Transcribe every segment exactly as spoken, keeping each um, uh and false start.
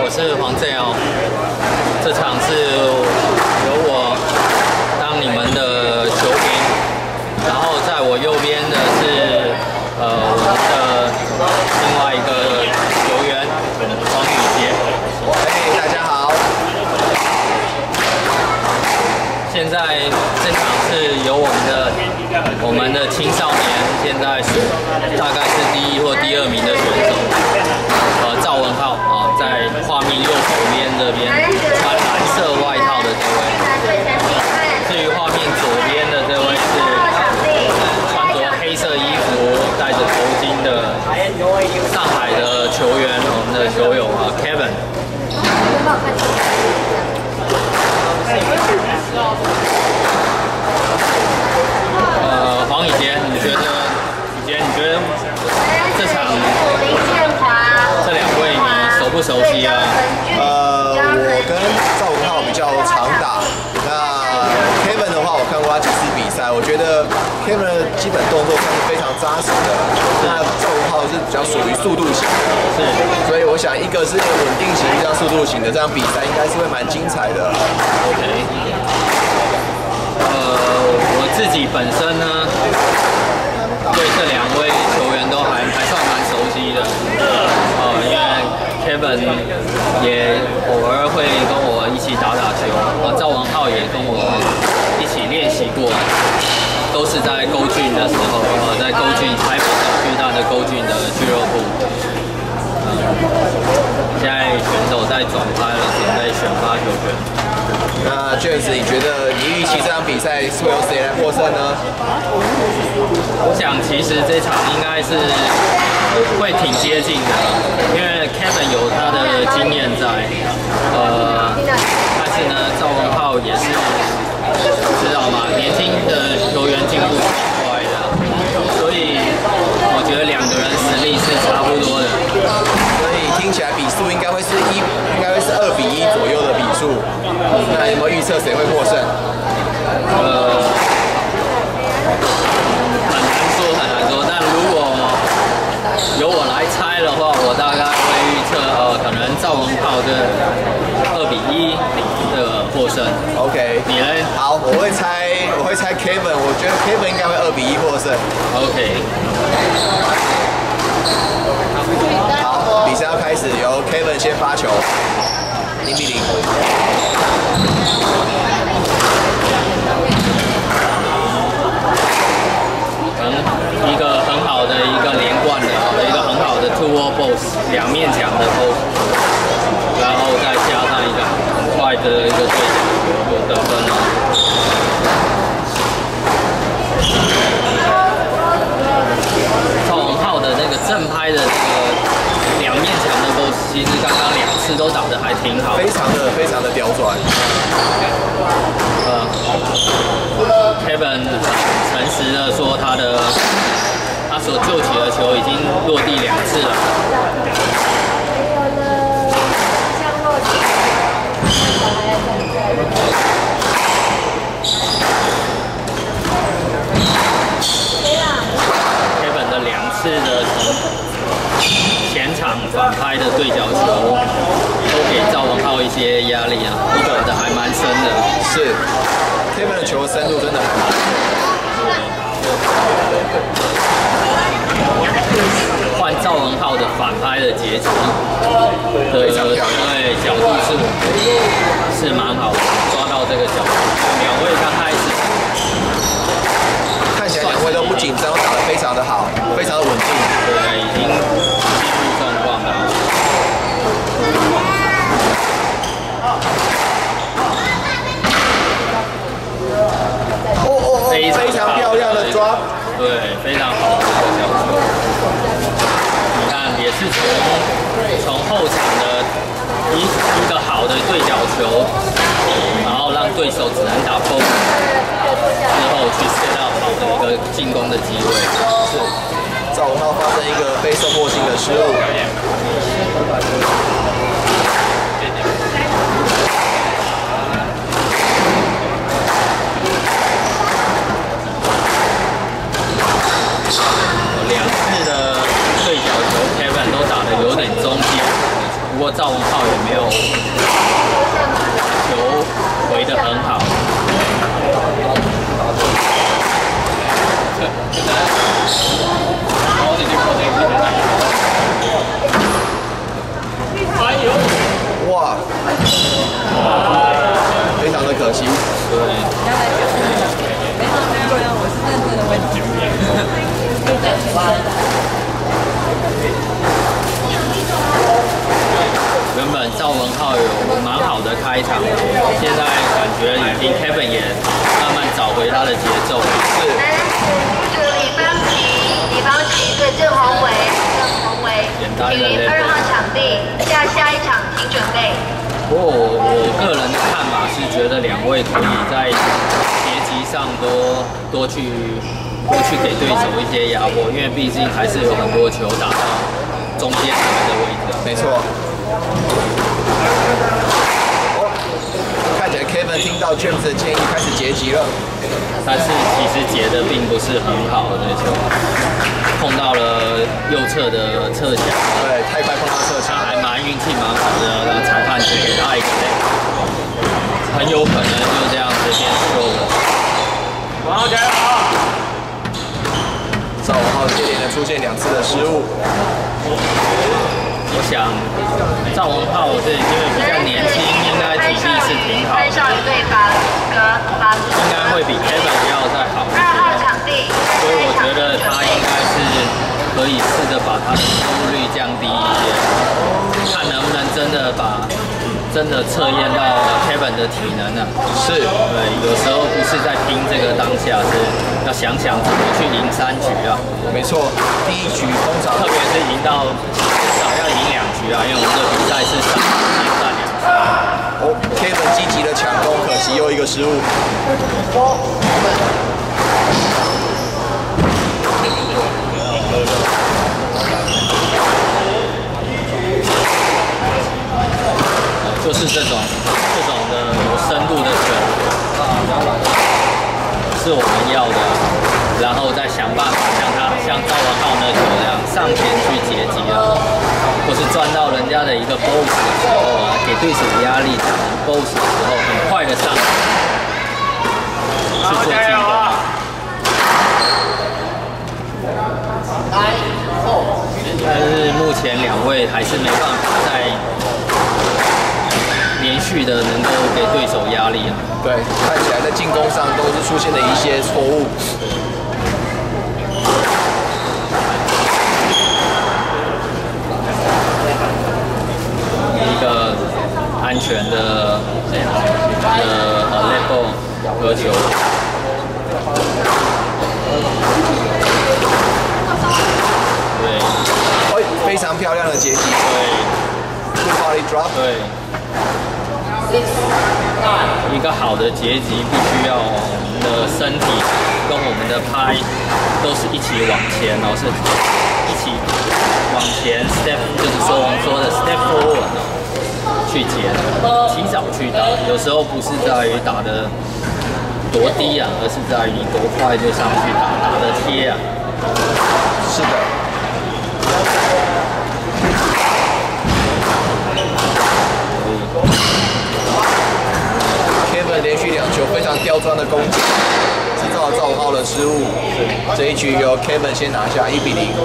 我是黄正尧。这场是由我当你们的球评，然后在我右边的是呃我们的另外一个球员黄宇杰。 嘿，大家好。 现在这场是由我们的我们的青少年，现在是大概是第一或第二名的选手，呃，赵文浩啊，在画面右手边这边穿蓝色外套的这位。至于画面左边的这位是穿着黑色衣服、戴着头巾的上海的球员，我们的球友啊 Kevin。呃，黄宇杰，你觉得？宇杰，你觉得这场这两位你熟不熟悉啊？ 呃，我跟赵文浩比较常打。那 Kevin 的话，我看过他几次比赛，我觉得 Kevin 的基本动作算是非常扎实的。那赵文浩是比较属于速度型的， 是。 所以我想，一个是稳定型，一个速度型的，这样比赛应该是会蛮精彩的。 OK。呃，我自己本身呢，对这两位球员都还还算蛮熟悉的。呃，因为 Kevin 也偶尔会跟我一起打打球，啊，赵文浩也跟我一起练习过，都是在勾郡的时候，呃，在勾郡台北小巨蛋的勾郡的俱乐部。呃，现在选手在转拍了，准备选发球权。 那 James， 你觉得你预期这场比赛是会由谁来获胜呢？ 我想其实这场应该是会挺接近的，因为 Kevin 有他的经验在，呃，但是呢，赵文浩也是知道吗？年轻的球员进步挺快的，所以我觉得两个人实力是差不多的。 所以听起来比数应该会是一，应该会是二比一左右的比数。那有没有预测谁会获胜？ 呃，很难说，很难说。但如果由我来猜的话，我大概会预测，呃，可能赵文浩的二比一的获胜。 OK， 你呢？ 好，我会猜，我会猜 Kevin， 我觉得 Kevin 应该会二比一获胜。 OK。 好，比赛要开始，由 Kevin 先发球，零比零。 很一个很好的一个连贯的啊，一个很好的 two wall post 两面墙的 post， 然后再加上一个很快的一个对角有得分了。赵文浩的那个正拍的这个两面墙的 post， 其实刚刚两次都打得还挺好， 非常的非常的刁钻。 呃 ，Kevin 诚实的说，他的他所救起的球已经落地两次了。Kevin 的两次的前场反拍的对角球，都给赵文浩一些压力啊，都打得还蛮深的。 是 ，Kevin 的球深度真的还蛮深的。 换赵文浩的反拍的截击，对，对，角度是是蛮好的，抓到这个角度。两位刚开始看起来两位都不紧张，打得非常的好，非常的稳定。 对，已经进入状况了。 哦哦哦，非常漂亮的抓， 对，非常好的一个角球。你看，也是从从后场的一一个好的对角球，然后让对手只能打崩，之后去set到好的一个进攻的机会。 是，赵文浩发生一个非受迫性的失误。 两次的对角球 ，Kevin 都打得有点中间，不过赵文浩也没有开场，现在感觉已经 Kevin 也慢慢找回他的节奏。 是。 助理方琦，李方琦对郑宏伟，郑宏伟，请您二号场地，下下一场请准备。 不过我我个人的看法是，觉得两位可以在节级上多多去多去给对手一些压迫，因为毕竟还是有很多球打到中间台的位置。 没错。哦，看起来 Kevin 听到 James 的建议，开始截击了。 但是其实截的并不是很好的球，碰到了右侧的侧墙。 对，太快碰到侧墙， 还蛮运气蛮好的，然后裁判只给他一个垒，很有可能就这样子变输了。王浩加油！ 赵文浩接连的出现两次的失误。 我想赵文浩这因为比较年轻，应该体力是挺好的，应该会比 Kevin 要再好一些。所以我觉得他应该是可以试着把他的失误率降低一些，看能不能真的把真的测验到 Kevin 的体能呢、啊？ 是， 对，有时候不是在拼这个当下，是要想想怎么去赢三局啊。 没错，第一局通常特别是赢到至少要赢两局啊，因为我们的比赛是三局先占两局。 哦 ，Kevin 积极的抢攻，可惜又一个失误。 就是这种这种的有深度的球，是我们要的，然后再想办法像他像赵文浩那球这样上前去截击啊，或是钻到人家的一个 boss 的时候啊，给对手压力打 boss 的时候，很快的上去做进攻。但是目前两位还是没办法在连续的能够给对手压力啊。 对，看起来在进攻上都是出现了一些错误。 一个安全的的呃 level 和球。对。 哎，非常漂亮的截击。 对。 Good body drop。 对。一个好的截击必须要我们的身体跟我们的拍都是一起往前，然后是一起往前 step， 就是说我们说的 step forward 去截，提早去打。有时候不是在于打的多低啊，而是在于你多快就上去打，打得贴啊。 是的。连续两球非常刁钻的攻击，制造了赵文浩的失误。这一局由 Kevin 先拿下一比零。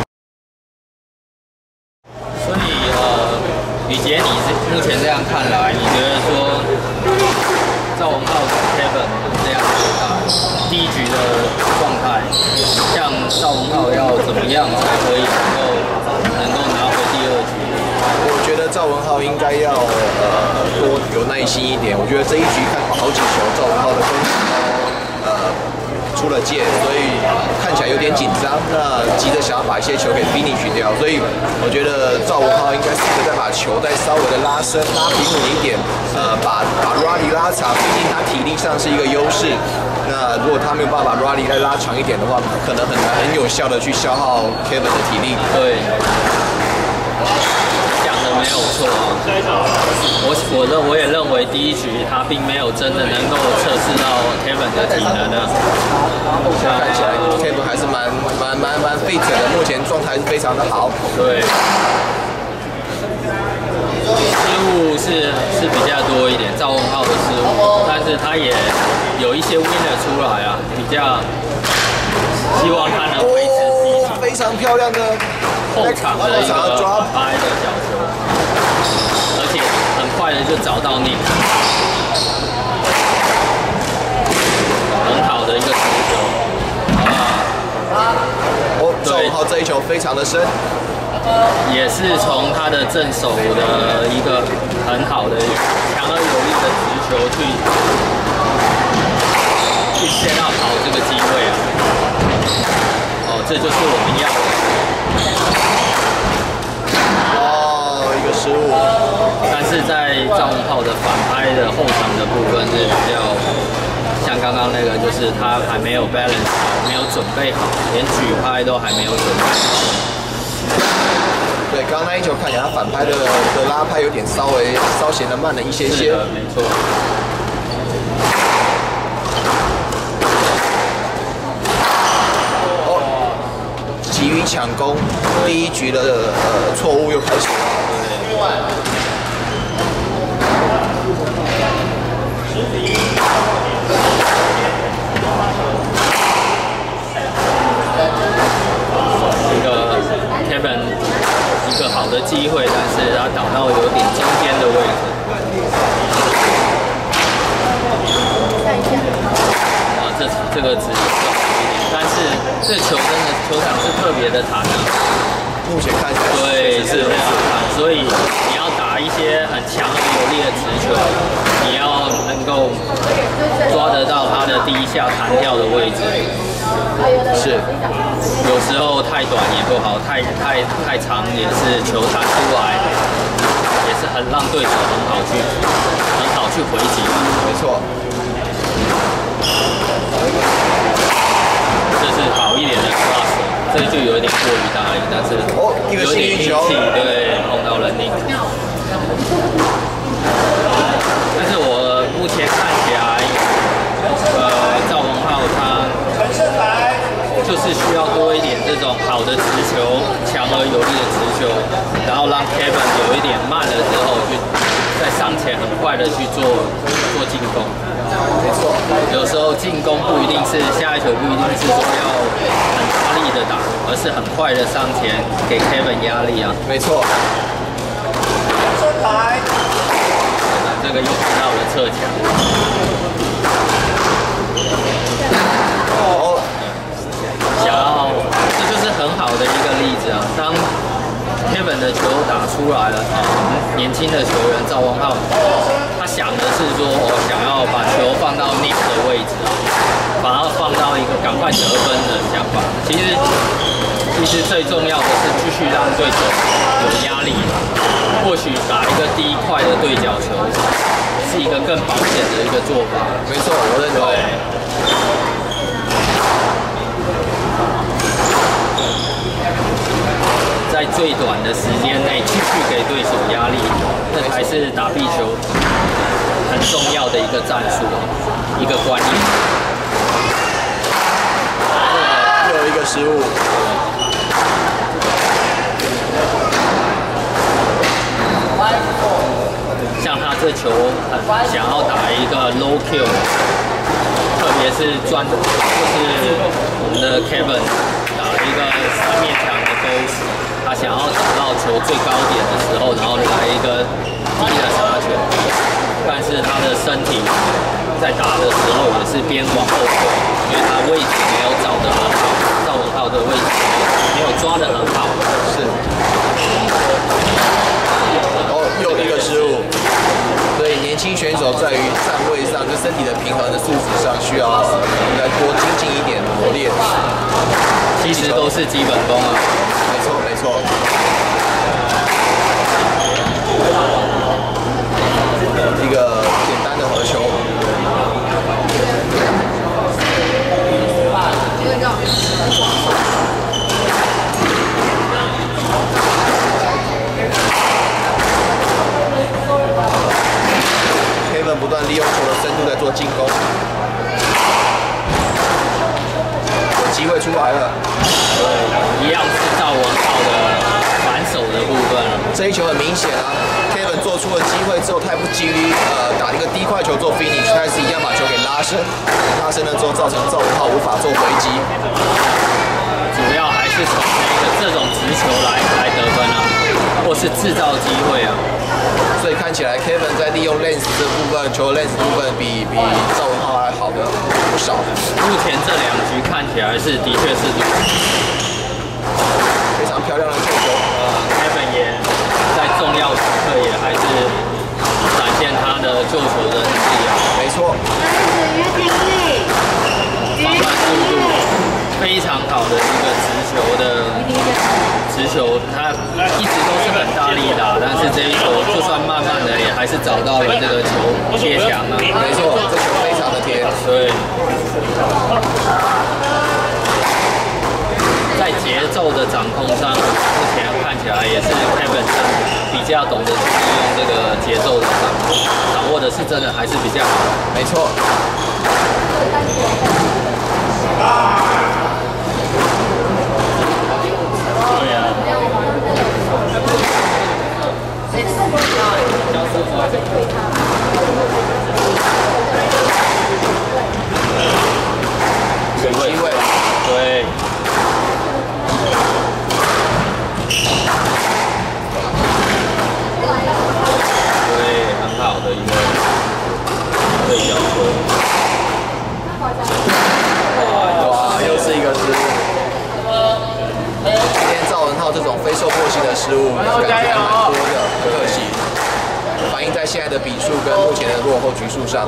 所以呃，李杰，你是目前这样看来，你觉得说赵文浩跟 Kevin 这样打第一局的状态，像赵文浩要怎么样才可以能够能够拿回第二局？ 我觉得赵文浩应该要呃多有耐心一点。我觉得这一局看好几球，赵文浩的攻击都呃出了界，所以看起来有点紧张。那急着想要把一些球给 finish 掉，所以我觉得赵文浩应该试着再把球再稍微的拉伸、拉平稳一点，呃，把把 rally 拉长，毕竟他体力上是一个优势。那如果他没有办法把 rally 再拉长一点的话，可能很难很有效的去消耗 Kevin 的体力。 对。没有错啊，我我认我也认为第一局他并没有真的能够测试到 Kevin 的体能啊。 看起来 Kevin 还是蛮蛮蛮蛮 fit 的，目前状态是非常的好。 对，失误是是比较多一点，赵文浩的失误，但是他也有一些 winner 出来啊，比较希望他能维持第一场。 非常漂亮的后场的一个拍的角球，而且很快的就找到你，很好的一个持球啊！ 哦，赵文浩这一球非常的深， 也是从他的正手的一个很好的强而有力的直球去去set up好这个机会啊。哦，这就是我们要的。 哦，一个失误。 但是在赵文浩的反拍的后场的部分是比较像刚刚那个，就是他还没有 balance 好，没有准备好，连举拍都还没有准备好。 对，刚刚那一球看起来他反拍的的拉拍有点稍微稍显得慢了一些些。 是的，没错。 哦，急于抢攻，第一局的呃错误又开始了。一个 Kevin 一个好的机会，但是他打到有点中间的位置。啊，这这个值好一点，但是这球真的球场是特别的弹啊。 目前看起来对，是非常弹，所以你要打一些很强而有力的直球，你要能够抓得到他的第一下弹跳的位置。 是， 有时候太短也不好，太太太长也是球弹出来，也是很让对手很好去很好去回击。 没错。 这是好一点的 cross， 这就有点过于大力，但是哦，一个幸运球， 对，碰到了 Nick。但是我目前看起来，呃，赵文浩他就是需要多一点这种好的直球，强而有力的直球，然后让 Kevin 有一点慢了之后，去在上前很快的去做做进攻。 没错， 有时候进攻不一定是下一球，不一定是说要很大力的打，而是很快的上前给 Kevin 压力啊。 没错。 这个又碰到了侧墙。 哦， 想要，这就是很好的一个例子啊。当 Kevin 的球打出来了啊，年轻的球员赵文浩，他想的是说，我想要把球放到 Nick 的位置啊，把它放到一个赶快得分的想法。其实，其实最重要的是继续让对手有压力。或许打一个第一块的对角球，是一个更保险的一个做法。 没错，我认同。 在最短的时间内继续给对手压力，这才是打壁球很重要的一个战术，一个观念。 又有一个失误。 像他这球很想要打一个 low kill， 特别是专就是我们的 Kevin 打了一个三面墙的 boss， 他想要打到球最高点的时候，然后来一个低的杀球，但是他的身体在打的时候也是边往后退，因为他位置没有找得很好，赵文浩的位置没有抓得很好。 是。哦，又一个失误。所以年轻选手在于站位上，就身体的平衡的素质上，需要来多精进一点磨练。 其实都是基本功啊。 没错，没错。一个简单的合球。Kevin 不断利用球的深度在做进攻，有机会出来了。 对，一样是赵文浩的反手的部分。 这一球很明显啊 ，Kevin 做出了机会之后，他不急于呃打一个低快球做 finish， 他还是一样把球给拉伸，拉伸了之后造成赵文浩无法做回击。 主要还是从那个这种直球来来得分啊，或是制造机会啊。 所以看起来 Kevin 在利用 lens 这部分，球 lens 部分比比赵文浩还好的不少。 目前这两局看起来是的确是非常漂亮的扣球。 Kevin 也在重要时刻也还是展现他的救球的能力啊。 没错。 防范速度非常好的一个直球的直球，他一直都是很大力打，但是这一球就算慢慢的也还是找到了这个球贴墙啊。 没错，这球非常的贴。 对。在节奏的掌控上，目前看起来也是 Kevin 比较懂得去利用这个节奏的掌握，掌握的是真的还是比较好。 没错。 对啊。 有机会。 对。对，很好的一个对角球。 哇，又是一个失误。今天赵文浩这种非受迫性的失误，感觉还蛮多的，很可惜。反映在现在的比数跟目前的落后局数上。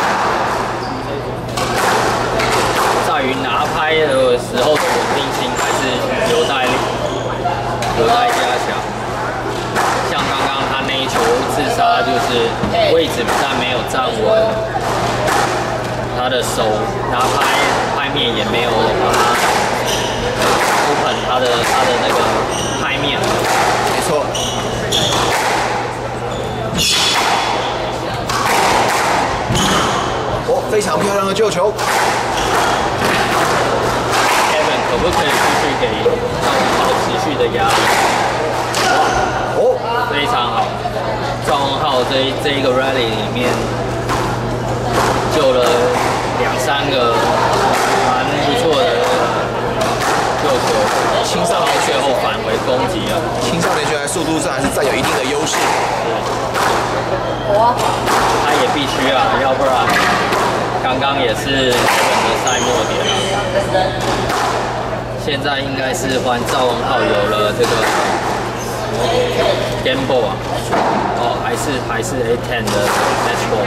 在于拿拍的时候的稳定性还是有待有待加强。像刚刚他那一球自杀，就是位置不但没有站稳，他的手拿拍拍面也没有把它 open 他的他的那个拍面。 没错。哦，非常漂亮的救球。 Kevin 可不可以继续给赵文浩持续的压力？ 哦， 非常好。赵文浩这这一个 rally 里面救了两三个蛮不错的救球，青少年最后返回攻击了。 青少年球在速度上还是占有一定的优势。 他也必须啊，要不然刚刚也是日本的赛末点啊。现在应该是换赵文浩有了这个 game ball 啊，哦，还是还是 A 十 的 match ball。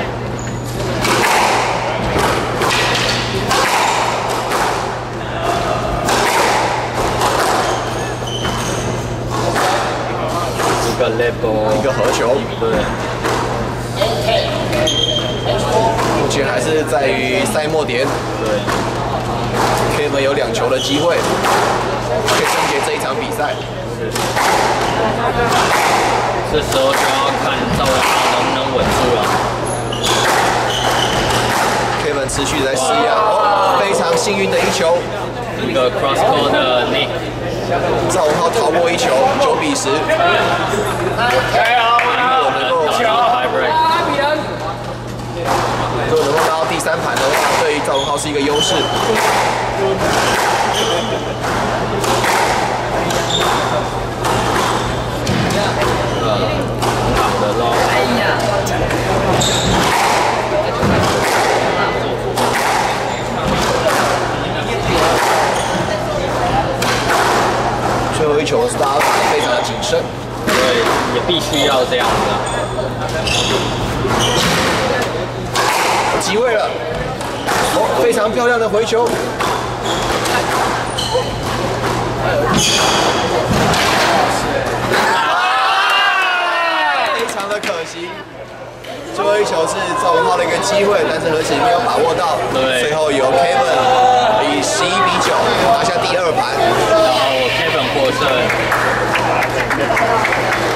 一个 level， 一个合球， 对。 目前还是在于赛末点， 对 ，Kevin 有两球的机会，可以终结这一场比赛。 这时候就要看赵文浩能不能稳住了。 Kevin 持续在施压，哦，非常幸运的一球， 一个 cross court 的 nick， 赵文浩逃过一球，九比十。如果能够 tie break， 如果能够拿到第三盘的话，对于赵文浩是一个优势。 呃，很好的捞。哎呀！ 最后一球是大家打得非常的谨慎， 对，也必须要这样子啊。 有机会了，哦，非常漂亮的回球。非常的可惜，最后一球是赵文浩的一个机会，但是何止没有把握到。 对， 最后由 Kevin 以十一比九拿下第二盘， 然后 Kevin 获胜。